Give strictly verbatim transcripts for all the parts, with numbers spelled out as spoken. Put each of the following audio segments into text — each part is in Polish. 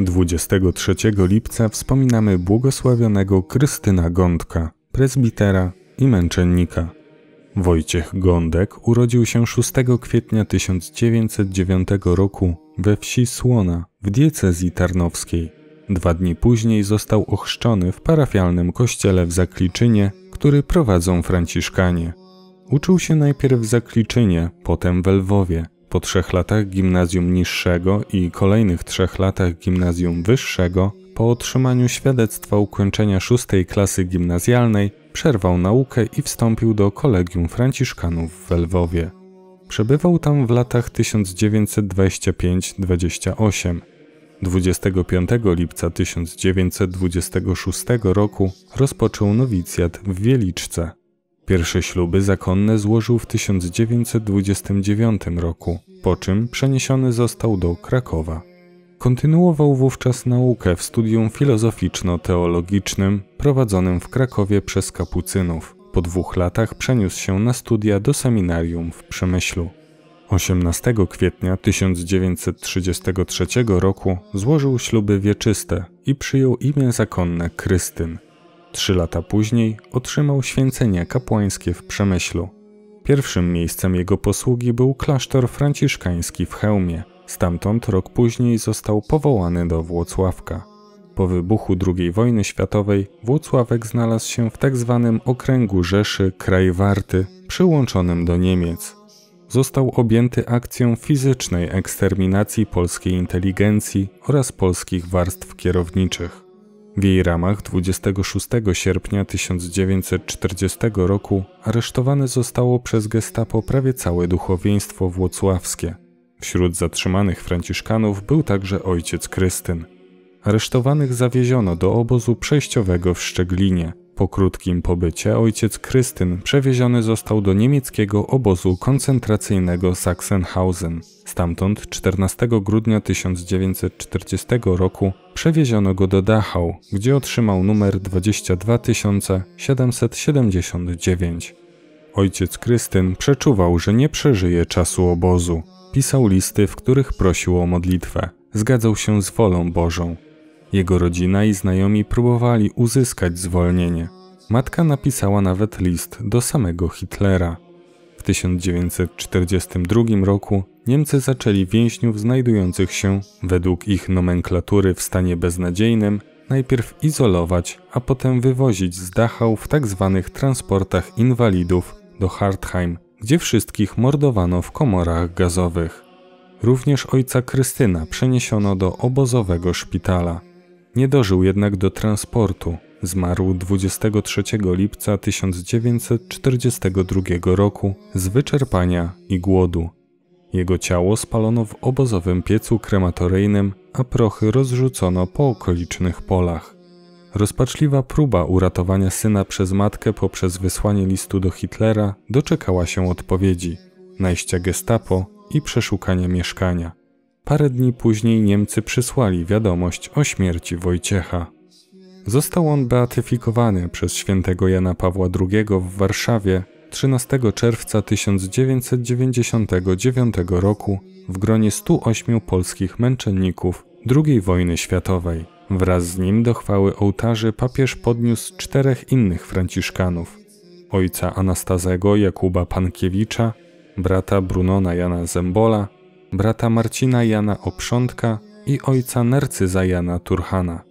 dwudziestego trzeciego lipca wspominamy błogosławionego Krystyna Gądka, prezbitera i męczennika. Wojciech Gądek urodził się szóstego kwietnia tysiąc dziewięćset dziewiątego roku we wsi Słona w diecezji tarnowskiej. Dwa dni później został ochrzczony w parafialnym kościele w Zakliczynie, który prowadzą franciszkanie. Uczył się najpierw w Zakliczynie, potem w Lwowie. Po trzech latach gimnazjum niższego i kolejnych trzech latach gimnazjum wyższego, po otrzymaniu świadectwa ukończenia szóstej klasy gimnazjalnej, przerwał naukę i wstąpił do Kolegium Franciszkanów w Lwowie. Przebywał tam w latach tysiąc dziewięćset dwudziestym piątym do dwudziestego ósmego. dwudziestego piątego lipca tysiąc dziewięćset dwudziestego szóstego roku rozpoczął nowicjat w Wieliczce. Pierwsze śluby zakonne złożył w tysiąc dziewięćset dwudziestym dziewiątym roku, po czym przeniesiony został do Krakowa. Kontynuował wówczas naukę w studium filozoficzno-teologicznym prowadzonym w Krakowie przez kapucynów. Po dwóch latach przeniósł się na studia do seminarium w Przemyślu. osiemnastego kwietnia tysiąc dziewięćset trzydziestego trzeciego roku złożył śluby wieczyste i przyjął imię zakonne Krystyn. Trzy lata później otrzymał święcenie kapłańskie w Przemyślu. Pierwszym miejscem jego posługi był klasztor franciszkański w Chełmie. Stamtąd rok później został powołany do Włocławka. Po wybuchu drugiej wojny światowej Włocławek znalazł się w tzw. okręgu Rzeszy Kraj Warty, przyłączonym do Niemiec. Został objęty akcją fizycznej eksterminacji polskiej inteligencji oraz polskich warstw kierowniczych. W jej ramach dwudziestego szóstego sierpnia tysiąc dziewięćset czterdziestego roku aresztowane zostało przez gestapo prawie całe duchowieństwo włocławskie. Wśród zatrzymanych franciszkanów był także ojciec Krystyn. Aresztowanych zawieziono do obozu przejściowego w Szczeglinie. Po krótkim pobycie ojciec Krystyn przewieziony został do niemieckiego obozu koncentracyjnego Sachsenhausen. Stamtąd czternastego grudnia tysiąc dziewięćset czterdziestego roku przewieziono go do Dachau, gdzie otrzymał numer dwadzieścia dwa tysiące siedemset siedemdziesiąt dziewięć. Ojciec Krystyn przeczuwał, że nie przeżyje czasu obozu. Pisał listy, w których prosił o modlitwę. Zgadzał się z wolą Bożą. Jego rodzina i znajomi próbowali uzyskać zwolnienie. Matka napisała nawet list do samego Hitlera. W tysiąc dziewięćset czterdziestym drugim roku Niemcy zaczęli więźniów znajdujących się, według ich nomenklatury, w stanie beznadziejnym, najpierw izolować, a potem wywozić z Dachau w tzw. transportach inwalidów do Hartheim, gdzie wszystkich mordowano w komorach gazowych. Również ojca Krystyna przeniesiono do obozowego szpitala. Nie dożył jednak do transportu. Zmarł dwudziestego trzeciego lipca tysiąc dziewięćset czterdziestego drugiego roku z wyczerpania i głodu. Jego ciało spalono w obozowym piecu krematoryjnym, a prochy rozrzucono po okolicznych polach. Rozpaczliwa próba uratowania syna przez matkę poprzez wysłanie listu do Hitlera doczekała się odpowiedzi, najścia gestapo i przeszukania mieszkania. Parę dni później Niemcy przysłali wiadomość o śmierci Wojciecha. Został on beatyfikowany przez świętego Jana Pawła drugiego w Warszawie trzynastego czerwca tysiąc dziewięćset dziewięćdziesiątego dziewiątego roku w gronie stu ośmiu polskich męczenników drugiej wojny światowej. Wraz z nim do chwały ołtarzy papież podniósł czterech innych franciszkanów: ojca Anastazego Jakuba Pankiewicza, brata Brunona Jana Zembola, brata Marcina Jana Oprzątka i ojca Narcyza Jana Turhana.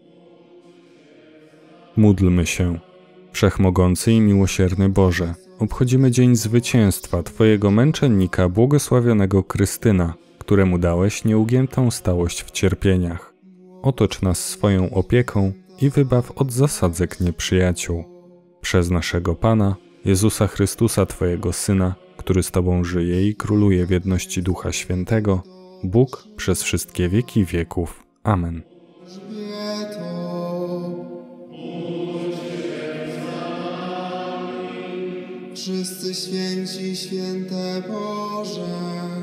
Módlmy się. Wszechmogący i miłosierny Boże, obchodzimy dzień zwycięstwa Twojego męczennika błogosławionego Krystyna, któremu dałeś nieugiętą stałość w cierpieniach. Otocz nas swoją opieką i wybaw od zasadzek nieprzyjaciół. Przez naszego Pana, Jezusa Chrystusa, Twojego Syna, który z Tobą żyje i króluje w jedności Ducha Świętego, Bóg przez wszystkie wieki wieków. Amen. Wszyscy święci, święte Boże.